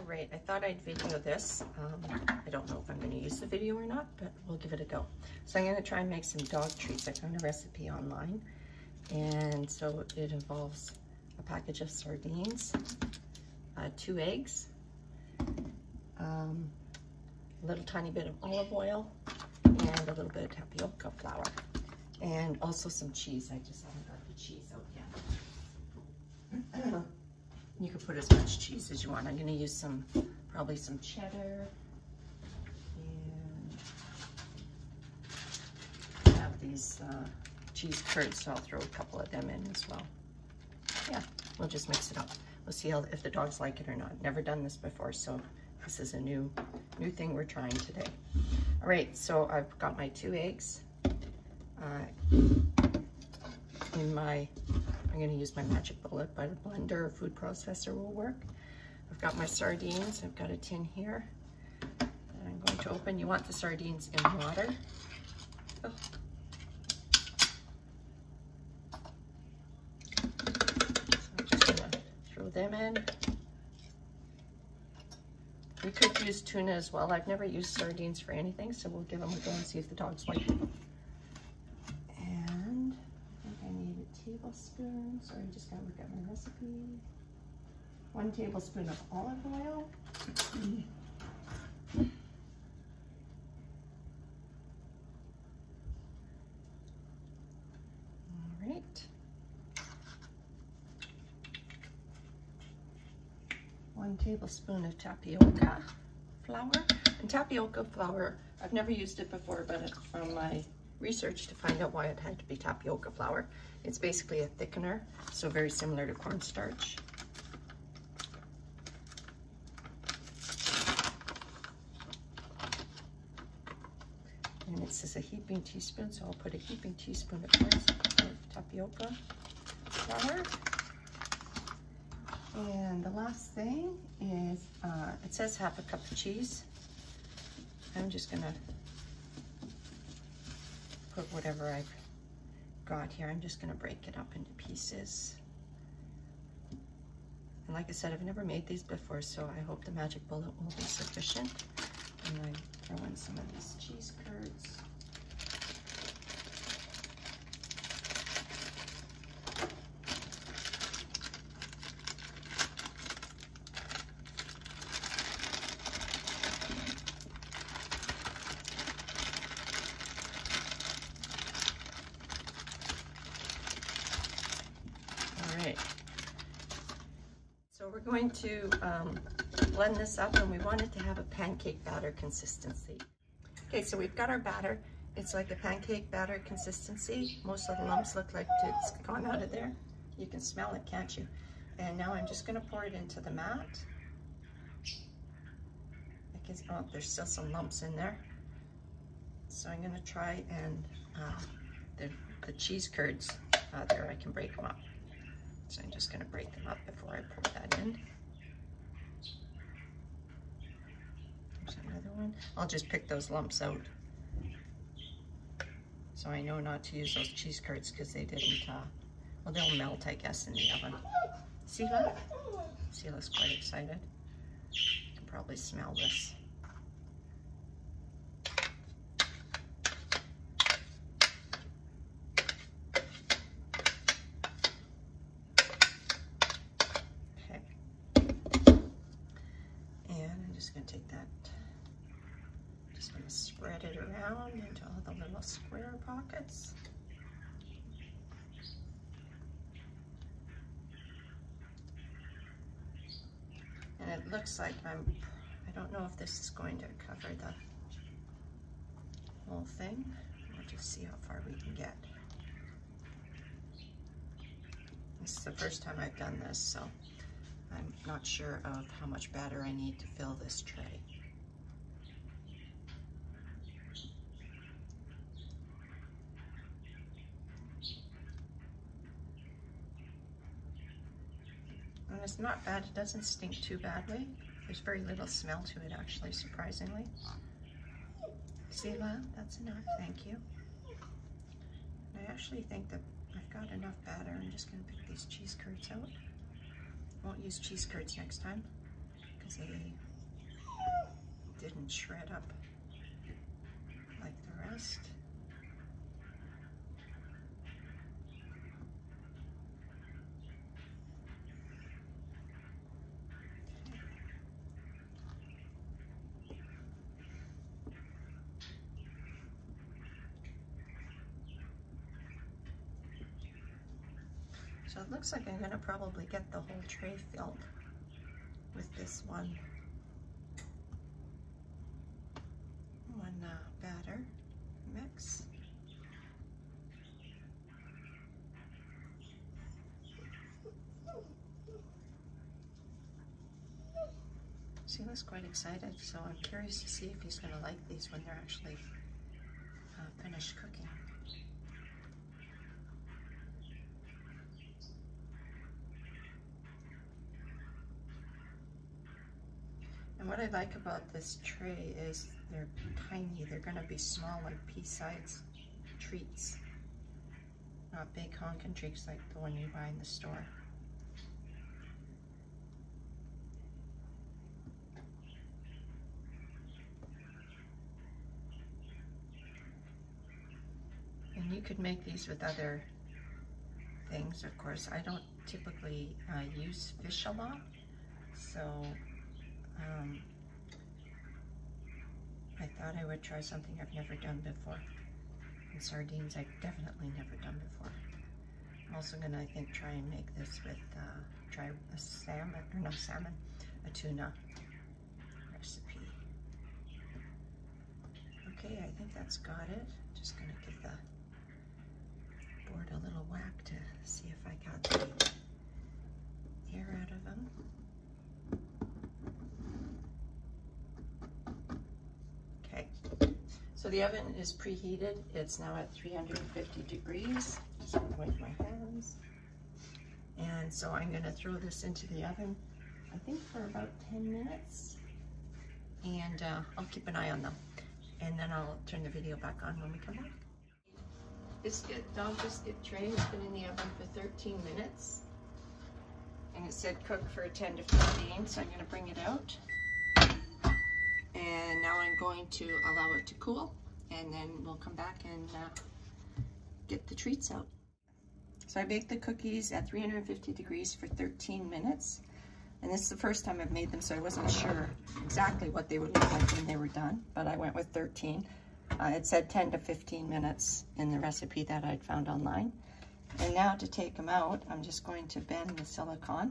Right, I thought I'd video this. I don't know if I'm going to use the video or not, but we'll give it a go. So I'm going to try and make some dog treats. I found a recipe online, and so it involves a package of sardines, 2 eggs, a little tiny bit of olive oil, and a little bit of tapioca flour, and also some cheese. I just haven't got the cheese out yet. You can put as much cheese as you want. I'm going to use probably some cheddar, and I have these cheese curds, so I'll throw a couple of them in as well. Yeah, we'll just mix it up. We'll see if the dogs like it or not. Never done this before, so this is a new thing we're trying today. All right, so I've got my 2 eggs. I'm going to use my Magic Bullet, but a blender or food processor will work. I've got my sardines. I've got a tin here that I'm going to open. You want the sardines in water. Oh. So I'm just going to throw them in. We could use tuna as well. I've never used sardines for anything, so we'll give them a go and see if the dogs like it. Tablespoon, so I just gotta look at my recipe. 1 tablespoon of olive oil. All right. 1 tablespoon of tapioca flour. And tapioca flour, I've never used it before, but it's from my research to find out why it had to be tapioca flour. It's basically a thickener, so very similar to cornstarch. And it says a heaping teaspoon, so I'll put a heaping teaspoon of tapioca flour. And the last thing is, it says half a cup of cheese. I'm just gonna put whatever I've got here. I'm just going to break it up into pieces. And like I said, I've never made these before, so I hope the Magic Bullet will be sufficient. And I throw in some of these cheese curds. So we're going to blend this up, and we want it to have a pancake batter consistency. Okay, so we've got our batter. It's like a pancake batter consistency. Most of the lumps look like it's gone out of there. You can smell it, can't you? And now I'm just going to pour it into the mat. Oh, there's still some lumps in there. So I'm going to try and the cheese curds there, I can break them up. So I'm just going to break them up before I pour that in. There's another one. I'll just pick those lumps out. So I know not to use those cheese curds because they didn't, well, they'll melt, I guess, in the oven. Seela? Seela's quite excited. You can probably smell this. Just going to take that, just going to spread it around into all the little square pockets. And it looks like I don't know if this is going to cover the whole thing. We'll just see how far we can get. This is the first time I've done this, so I'm not sure of how much batter I need to fill this tray. And it's not bad, it doesn't stink too badly. There's very little smell to it actually, surprisingly. Seela, that's enough, thank you. I actually think that I've got enough batter. I'm just gonna pick these cheese curds out. Won't use cheese curds next time because they didn't shred up like the rest. So it looks like I'm going to probably get the whole tray filled with this one batter mix. So he was quite excited, so I'm curious to see if he's going to like these when they're actually finished cooking. And what I like about this tray is they're tiny. They're going to be small, like pea-sized treats, not big honkin' treats like the one you buy in the store. And you could make these with other things, of course. I don't typically use fish a lot, so I thought I would try something I've never done before. And sardines I've definitely never done before. I'm also gonna, I think, try and make this with, try a salmon, or not salmon, a tuna recipe. Okay, I think that's got it. Just gonna give the board a little whack to see if I got the air out of them. Okay, so the oven is preheated. It's now at 350 degrees. Just gonna wipe my hands. And so I'm gonna throw this into the oven, I think for about 10 minutes. And I'll keep an eye on them. And then I'll turn the video back on when we come back. Dog biscuit tray has been in the oven for 13 minutes. And it said cook for 10 to 15, so I'm gonna bring it out. And now I'm going to allow it to cool, and then we'll come back and get the treats out. So I baked the cookies at 350 degrees for 13 minutes. And this is the first time I've made them, so I wasn't sure exactly what they would look like when they were done, but I went with 13. It said 10 to 15 minutes in the recipe that I'd found online. And now to take them out, I'm just going to bend the silicone.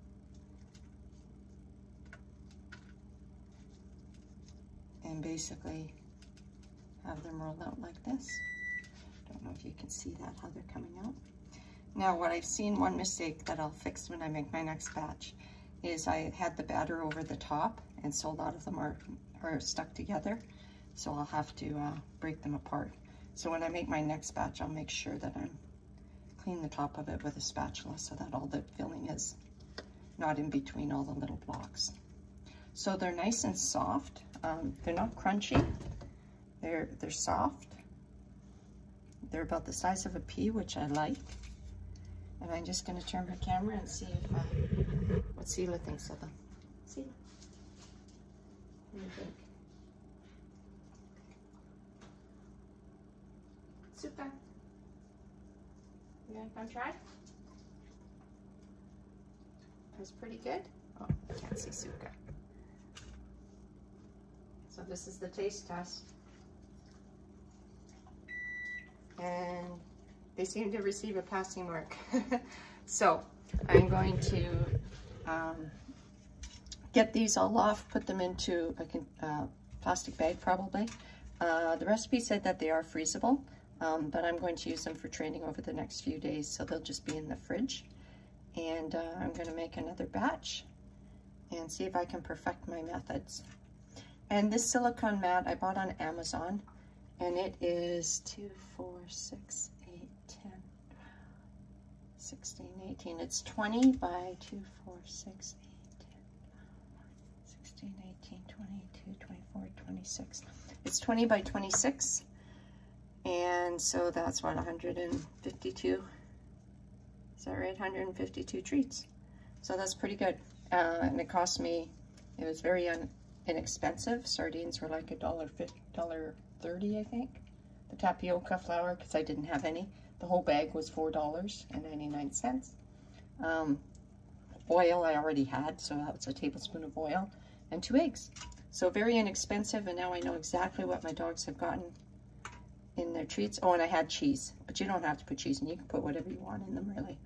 And basically have them rolled out like this. Don't know if you can see that, how they're coming out. Now what I've seen, one mistake that I'll fix when I make my next batch, is I had the batter over the top, and so a lot of them are stuck together. So I'll have to break them apart. So when I make my next batch, I'll make sure that I'm clean the top of it with a spatula so that all the filling is not in between all the little blocks. So they're nice and soft. They're not crunchy. They're soft. They're about the size of a pea, which I like. And I'm just going to turn my camera and see if what Sela thinks of them. Sela, what do you think? Suka, you gonna come try? That's pretty good. Oh, I can't see Suka. So this is the taste test. And they seem to receive a passing mark. So I'm going to get these all off, put them into a plastic bag probably. The recipe said that they are freezable, but I'm going to use them for training over the next few days, so they'll just be in the fridge. And I'm going to make another batch and see if I can perfect my methods. And this silicone mat I bought on Amazon, and it is 2, 4, 6, 8, 10, 16, 18. It's 20 by 2, 4, 6, 8, 10, 16, 18, 22, 24, 26. It's 20 by 26. And so that's what, 152, is that right? 152 treats. So that's pretty good. And it cost me, It was very inexpensive. Sardines were like $1.30, I think. The tapioca flour, because I didn't have any. The whole bag was $4.99. Oil I already had, so that was a tablespoon of oil, and 2 eggs. So very inexpensive, and now I know exactly what my dogs have gotten in their treats. Oh, and I had cheese, but you don't have to put cheese in. You can put whatever you want in them, really.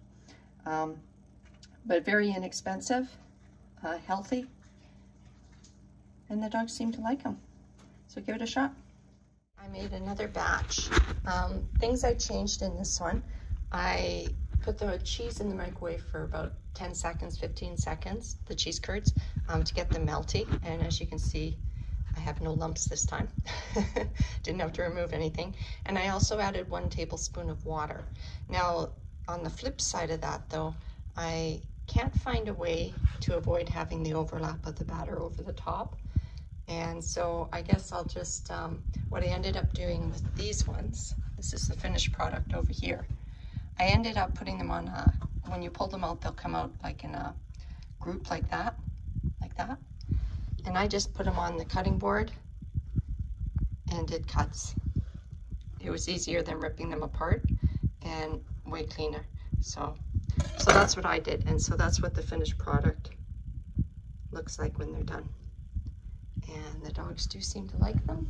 But very inexpensive, healthy, and the dogs seem to like them. So give it a shot. I made another batch. Things I changed in this one. I put the cheese in the microwave for about 10 seconds, 15 seconds, the cheese curds, to get them melty. And as you can see, I have no lumps this time. Didn't have to remove anything. And I also added 1 tablespoon of water. Now, on the flip side of that though, I can't find a way to avoid having the overlap of the batter over the top. And so I guess I'll just, what I ended up doing with these ones, this is the finished product over here. I ended up putting them on when you pull them out, they'll come out like in a group like that. And I just put them on the cutting board and did cuts. It was easier than ripping them apart and way cleaner. So that's what I did. And so that's what the finished product looks like when they're done. And the dogs do seem to like them.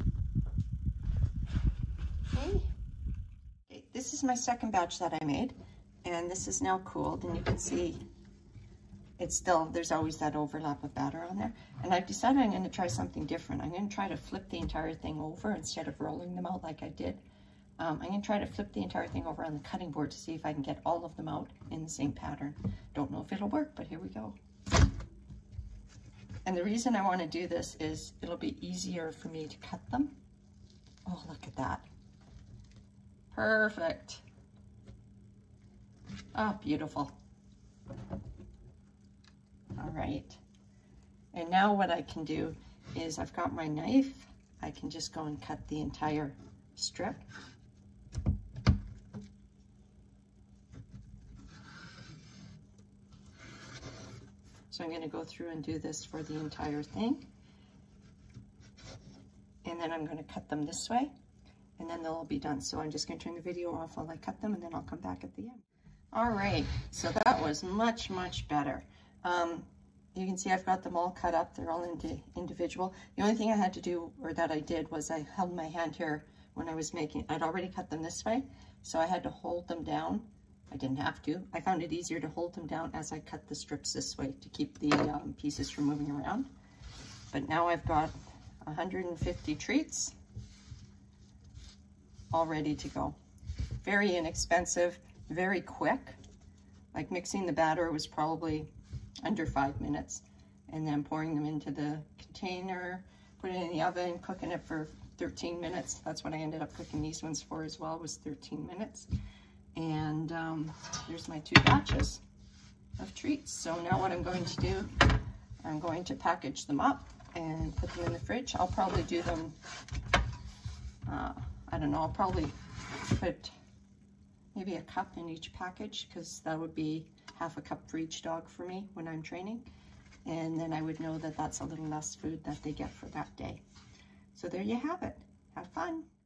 Okay. This is my second batch that I made, and this is now cooled, and you can see it's still, there's always that overlap of batter on there. And I've decided I'm going to try something different. I'm going to try to flip the entire thing over instead of rolling them out like I did. I'm going to try to flip the entire thing over on the cutting board to see if I can get all of them out in the same pattern. Don't know if it'll work, but here we go. And the reason I want to do this is it'll be easier for me to cut them. Oh, look at that. Perfect. Oh, beautiful. All right. And now what I can do is I've got my knife. I can just go and cut the entire strip. So I'm going to go through and do this for the entire thing. And then I'm going to cut them this way, and then they'll all be done. So I'm just going to turn the video off while I cut them, and then I'll come back at the end. All right, so that was much, much better. You can see I've got them all cut up. They're all individual. The only thing I had to do, or that I did, was I held my hand here when I was making, I'd already cut them this way, so I had to hold them down. I didn't have to. I found it easier to hold them down as I cut the strips this way to keep the pieces from moving around. But now I've got 150 treats all ready to go. Very inexpensive, very quick. Like mixing the batter was probably under 5 minutes, and then pouring them into the container, putting it in the oven, cooking it for 13 minutes. That's what I ended up cooking these ones for as well, was 13 minutes. And there's my 2 batches of treats. So now what I'm going to do, I'm going to package them up and put them in the fridge. I'll probably do them, I don't know, I'll probably put maybe a cup in each package, because that would be half a cup for each dog for me when I'm training. And then I would know that that's a little less food that they get for that day. So there you have it. Have fun.